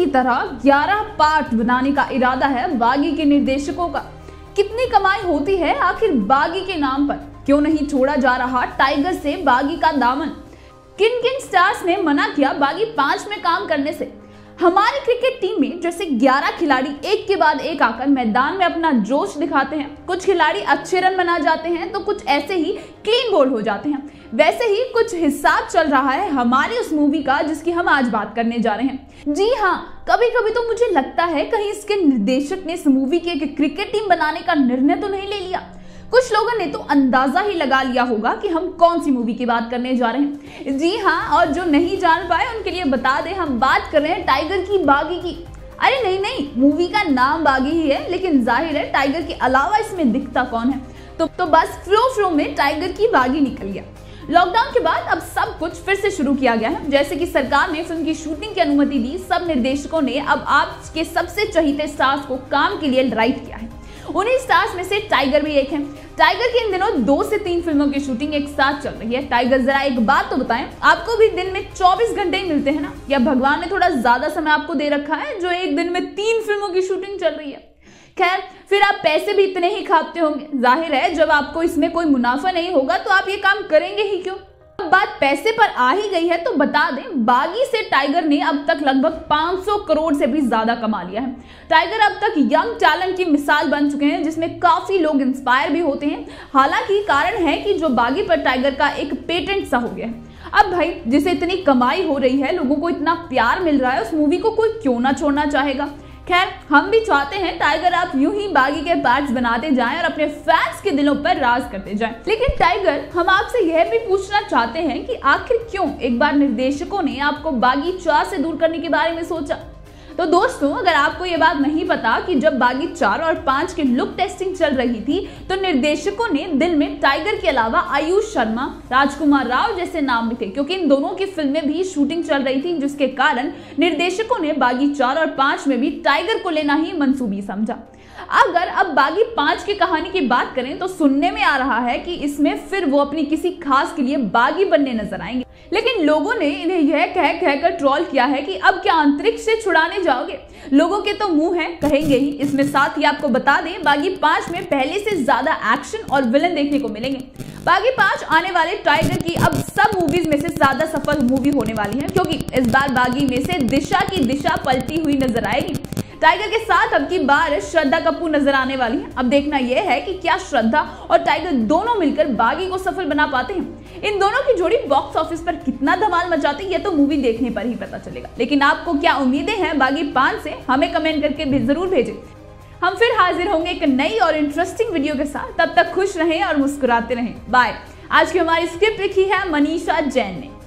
तरह 11 पार्ट बनाने का इरादा है बागी के निर्देशकों का। कितनी कमाई होती है आखिर बागी के नाम पर? क्यों नहीं छोड़ा जा रहा टाइगर से बागी का दामन? किन किन स्टार्स ने मना किया बागी 5 में काम करने से? हमारी क्रिकेट टीम में जैसे 11 खिलाड़ी एक के बाद एक आकर मैदान में अपना जोश दिखाते हैं, कुछ खिलाड़ी अच्छे रन बना जाते हैं तो कुछ ऐसे ही क्लीन बोल्ड हो जाते हैं, वैसे ही कुछ हिसाब चल रहा है हमारी उस मूवी का जिसकी हम आज बात करने जा रहे हैं। जी हाँ, कभी कभी तो मुझे लगता है कहीं इसके निर्देशक ने इस मूवी की एक क्रिकेट टीम बनाने का निर्णय तो नहीं ले लिया। कुछ लोगों ने तो अंदाजा ही लगा लिया होगा कि हम कौन सी मूवी की बात करने जा रहे हैं। जी हाँ, और जो नहीं जान पाए उनके लिए बता दें, हम बात कर रहे हैं टाइगर की बागी की। अरे नहीं, मूवी का नाम बागी ही है, लेकिन जाहिर है टाइगर के अलावा इसमें दिखता कौन है। तो बस फ्लो में टाइगर की बागी निकल गया। लॉकडाउन के बाद अब सब कुछ फिर से शुरू किया गया है। जैसे कि सरकार ने फिल्म की शूटिंग की अनुमति दी, सब निर्देशकों ने अब आज के सबसे चहीते स्टार्स को काम के लिए राइट किया है। उन्हीं स्टार्स में से टाइगर भी एक है। टाइगर की इन दिनों 2 से 3 फिल्मों की शूटिंग एक साथ चल रही है। टाइगर, जरा एक बात तो बताएं, आपको भी दिन में 24 घंटे ही मिलते हैं ना, या भगवान ने थोड़ा ज्यादा समय आपको दे रखा है जो एक दिन में 3 फिल्मों की शूटिंग चल रही है? खैर, फिर आप पैसे भी इतने ही खाते होंगे। जाहिर है जब आपको इसमें कोई मुनाफा नहीं होगा तो आप ये काम करेंगे ही क्यों। अब बात पैसे पर आ ही गई है तो बता दें, बागी से टाइगर ने अब तक लगभग 500 करोड़ से भी ज्यादा कमा लिया है। टाइगर अब तक यंग टैलेंट की मिसाल बन चुके हैं जिसमें काफी लोग इंस्पायर भी होते हैं। हालांकि कारण है कि जो बागी पर टाइगर का एक पेटेंट सा हो गया है। अब भाई, जिसे इतनी कमाई हो रही है, लोगों को इतना प्यार मिल रहा है, उस मूवी को कोई क्यों ना छोड़ना चाहेगा। खैर, हम भी चाहते हैं टाइगर आप यूं ही बागी के पार्ट्स बनाते जाएं और अपने फैंस के दिलों पर राज करते जाएं। लेकिन टाइगर, हम आपसे यह भी पूछना चाहते हैं कि आखिर क्यों एक बार निर्देशकों ने आपको बागी 4 से दूर करने के बारे में सोचा? तो दोस्तों, अगर आपको ये बात नहीं पता कि जब बागी 4 और 5 की लुक टेस्टिंग चल रही थी तो निर्देशकों ने दिल में टाइगर के अलावा आयुष शर्मा, राजकुमार राव जैसे नाम भी थे, क्योंकि इन दोनों की फिल्में भी शूटिंग चल रही थी, जिसके कारण निर्देशकों ने बागी 4 और 5 में भी टाइगर को लेना ही मंसूबी समझा। अगर अब बागी 5 की कहानी की बात करें तो सुनने में आ रहा है कि इसमें फिर वो अपनी किसी खास के लिए बागी बनने नजर आएंगे। लेकिन लोगों ने इन्हें यह कहकर ट्रोल किया है कि अब क्या अंतरिक्ष से छुड़ाने जाओगे? लोगों के तो मुंह हैं, कहेंगे ही। इसमें साथ ही आपको बता दें, बागी 5 में पहले से ज्यादा एक्शन और विलन देखने को मिलेंगे। बागी 5 आने वाले टाइगर की अब सब मूवीज में से ज्यादा सफल मूवी होने वाली है, क्योंकि इस बार बागी में से दिशा की दिशा पलटी हुई नजर आएगी। टाइगर के साथ अब की बार श्रद्धा कपूर नजर आने वाली है। अब देखना यह है कि क्या श्रद्धा और टाइगर दोनों मिलकर बागी को सफल बना पाते हैं। इन दोनों की जोड़ी बॉक्स ऑफिस पर कितना धमाल मचाती है तो मूवी देखने पर ही पता चलेगा। लेकिन आपको क्या उम्मीदें हैं बागी 5 से? हमें कमेंट करके जरूर भेजें। हम फिर हाजिर होंगे एक नई और इंटरेस्टिंग वीडियो के साथ। तब तक खुश रहें और मुस्कुराते रहें। बाय। आज की हमारी स्क्रिप्ट लिखी है मनीषा जैन ने।